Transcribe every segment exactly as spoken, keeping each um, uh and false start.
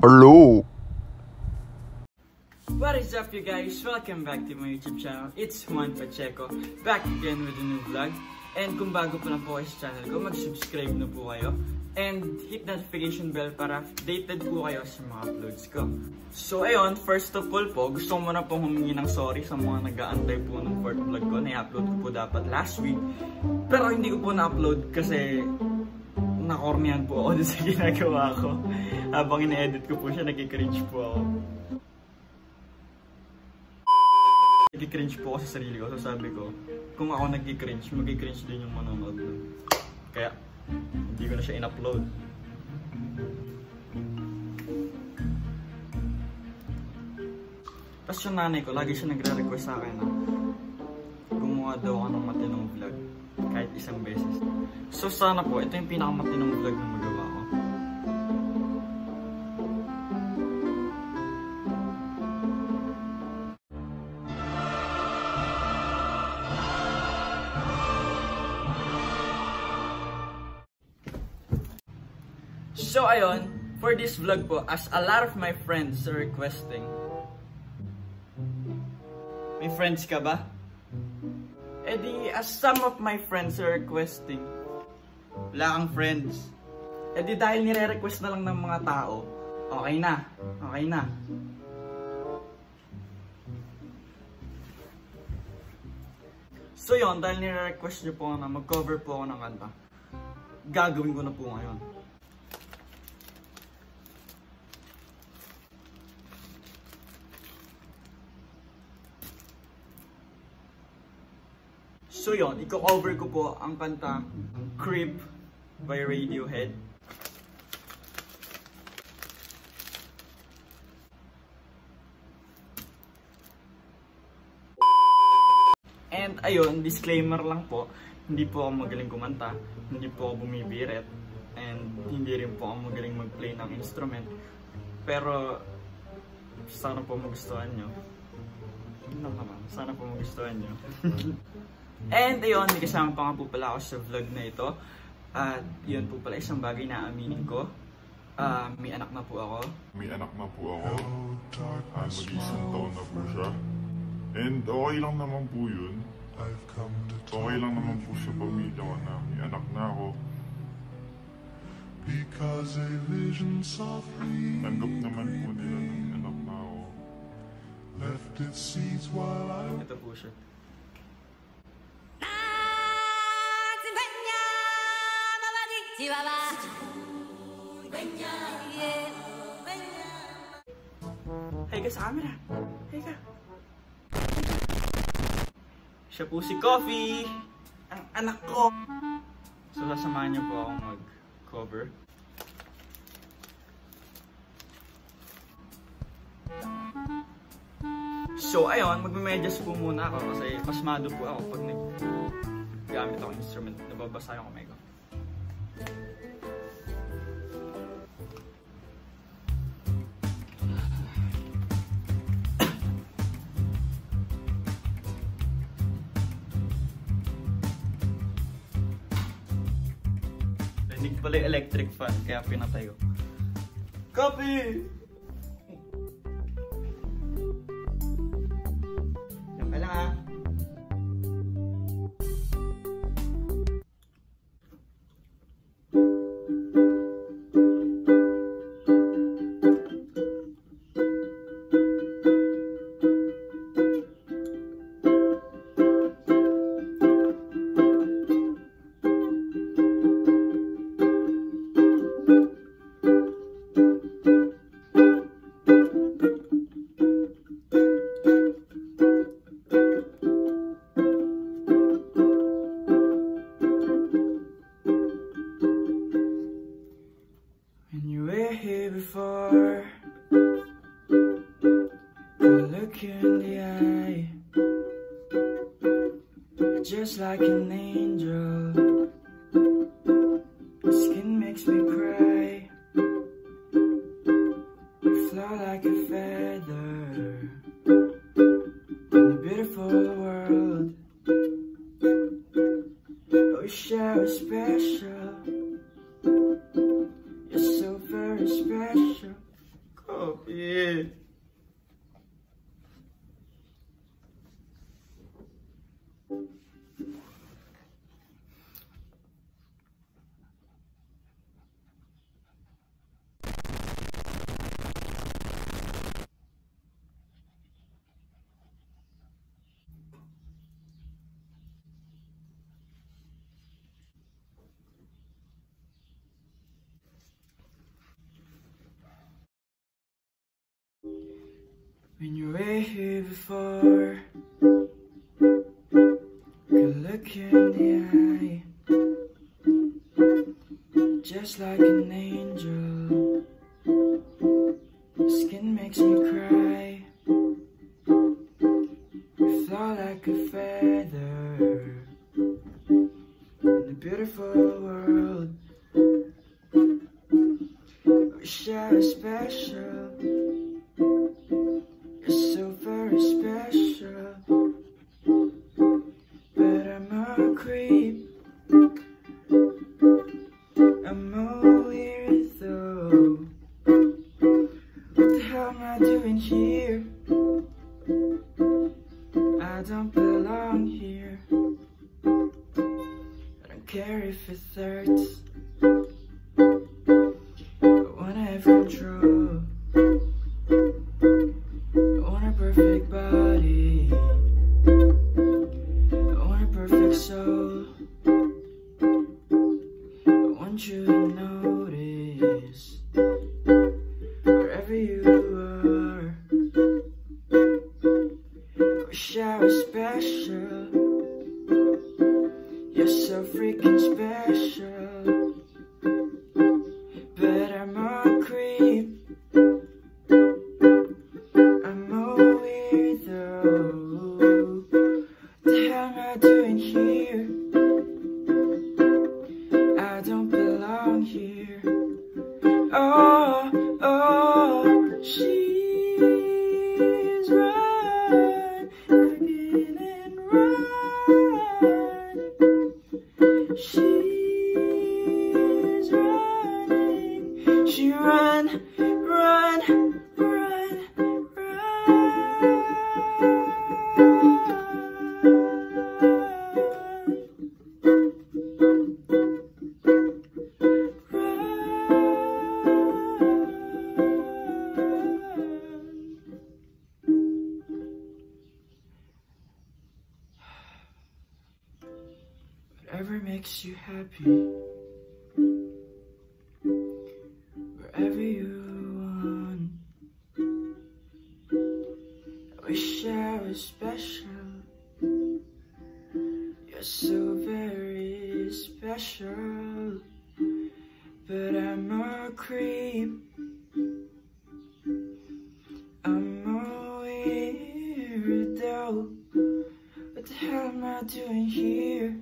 Hello! What is up you guys? Welcome back to my YouTube channel. It's Juan Pacheco, back again with a new vlog. And kung bago po na po kayo sa channel ko, mag-subscribe na po kayo. And hit notification bell para updated po kayo sa mga uploads ko. So ayun, first of all po, gusto ko muna pong humingi ng sorry sa mga nag-aantay po ng fourth vlog ko. Na-upload ko po dapat last week. Pero hindi ko po na-upload kasi nakornihan po ako sa ginagawa ko. Habang ina-edit ko po siya, nag-cringe po ako. Nag-cringe po ako sa sarili ko. So sabi ko, kung ako nag-cringe, mag-cringe din yung manonood. Kaya, hindi ko na siya in-upload. Tapos yung nanay ko, lagi siya nagre-request sa akin na gumawa daw ako ng matinong vlog. Kahit isang beses. So sana po, ito yung pinakamatinong vlog na magawa ko. So ayun, for this vlog po, as a lot of my friends are requesting. May friends ka ba? Eh di, as some of my friends are requesting, wala kang friends. Eh di dahil nire-request na lang ng mga tao, okay na, okay na. So yun, dahil nire-request nyo po na mag-cover po ako ng kanta, gagawin ko na po ngayon. So yun, i-cover ko po ang kanta Creep by Radiohead. And ayun, disclaimer lang po, hindi po ako magaling kumanta, hindi po ako bumibirit, and hindi rin po ako magaling mag-play ng instrument. Pero sana po magustuhan nyo. Ano naman, sana po magustuhan nyo. And ayun, may kasama pa nga po pala ako sa vlog na ito. At yun po pala isang bagay na aminin ko. Uh, may anak na po ako. May anak na po ako. Uh, Mag-isang taon na po siya. And okay lang naman po yun. Okay lang naman po sa pamilya ko na may anak na ako. Tanggap naman po nila na may anak na ako. Ito po siya. Hey ka sa camera. Hey ka. Siya po si Coffee, ang anak ko. So sasamahan niyo po akong mag-cover. So ayun, magme-medyas po muna ako kasi pasmado po ako pag nag-gamit ako ng instrument. Nababasa yung kamay ko. Rinig pala yung electric fan, kaya pinatay ko. Copy! Yan ka lang ha. Before I look you in the eye, you're just like an angel. Your skin makes me cry. You fly like a feather in a beautiful world. Oh, you share a special. You're so very special. When you were here before, could look you in the eye, just like an angel. Skin makes me cry. You fly like a feather in a beautiful world. Wish I was special. You're so very special, but I'm a creep. I'm a weirdo. What the hell am I doing here? I don't belong here. I don't care if it hurts. I wanna have control. I want a perfect body. I want a perfect soul. I want you to notice wherever you are. I wish I was special. You're so freaking special, but I'm a creep. I'm a weirdo. What the hell am I doing here? I don't belong here. Oh, oh, she's right again and right. She's running. She run, run, run, whatever makes you happy, wherever you want. I wish I was special. You're so very special, but I'm a creep. I'm a weirdo. What the hell am I doing here?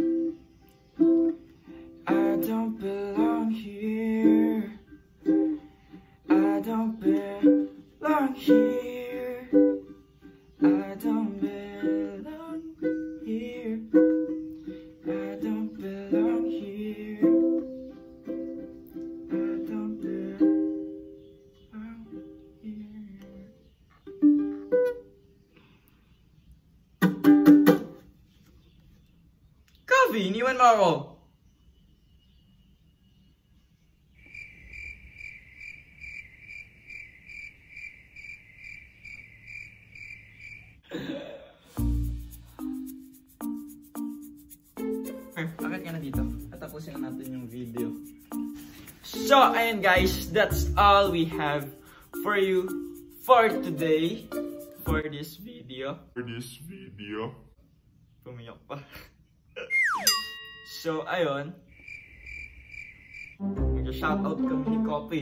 I don't belong here. I don't belong here. I don't belong here. I don't belong here. I don't belong here. Coffee, iniwan mo ako. Bakit ka na dito? Tatapusin na natin yung video. So, ayun guys, that's all we have for you for today. For this video. For this video. Pumiyak pa. So, ayun. Mag-shoutout kami ni Coffee.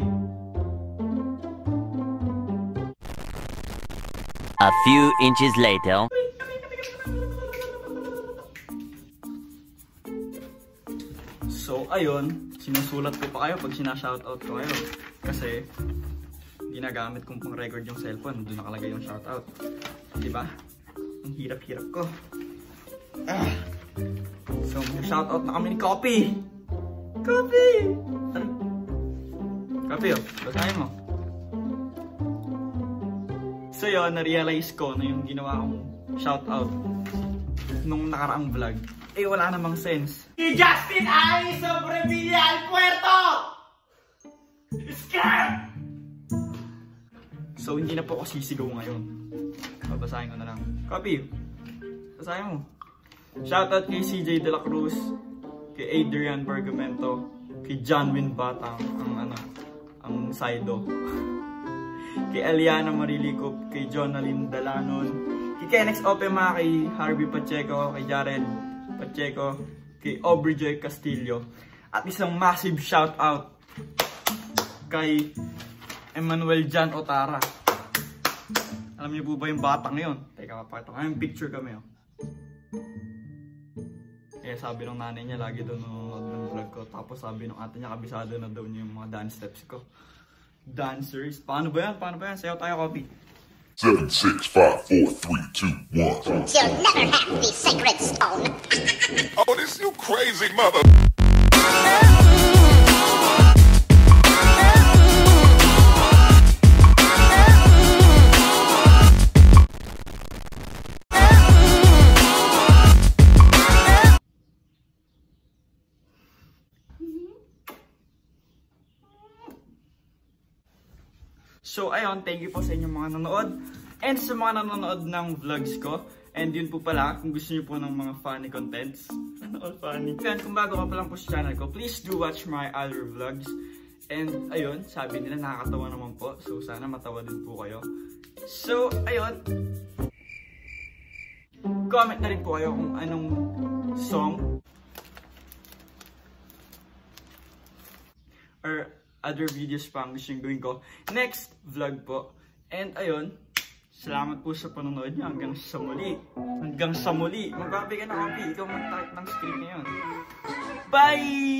A few inches later. So, ayun, sinusulat ko pa kayo pag sinashoutout ko kayo. Kasi, ginagamit kong pang record yung cellphone. Doon nakalagay yung shoutout. Diba? Ang hirap-hirap ko. Ah. So, shoutout na kami ni Coffee. Coffee! Tara. Coffee, oh. Basahin mo. So, yun, na-realize ko na yung ginawa kong shoutout nung nakaraang vlog, eh wala namang sense. Si Justin ay Sobrevilla al Puerto! Scam! So hindi na po ako sisigaw ngayon. Babasahin ko na lang. Copy! Basahin mo. Shoutout kay C J De La Cruz, kay Adrian Bergamento, kay John Win Batang, ang ano, ang Saido. kay Eliana Marilicop, kay Jonalyn Dalanon, kay Kenex Opema, kay Harvey Pacheco, kay Jared Pacheco, kay Aubrey Joy Castillo, at isang massive shout out kay Emmanuel Jan Otara. Alam niyo po ba yung batang yun? Teka, papakita ko. Ay, picture kami, oh. Eh, sabi ng nanay niya, lagi daw nanonood ng vlog ko. Tapos sabi ng ate niya, kabisado na daw niya yung mga dance steps ko. Dancers. Paano ba yan? Paano ba yan? Sayaw tayo, copy. seven, six, five, four, three, two, one. You'll never have the sacred stone. Oh, this you crazy mother. So ayun, thank you po sa inyong mga nanood and sa mga nanonood ng vlogs ko. And yun po pala, kung gusto niyo po ng mga funny contents, all funny. And kung bago ka pa lang po sa channel ko, please do watch my other vlogs. And ayun, sabi nila nakakatawa naman po. So sana matawa din po kayo. So ayun, comment na rin po kayo kung anong song or other videos pa ang gusto yung gawin ko next vlog po. And ayun, salamat po sa panonood niyo hanggang sa muli. Hanggang sa muli. Magbabi ka na, copy. Ikaw mag-type ng screen ngayon. Bye!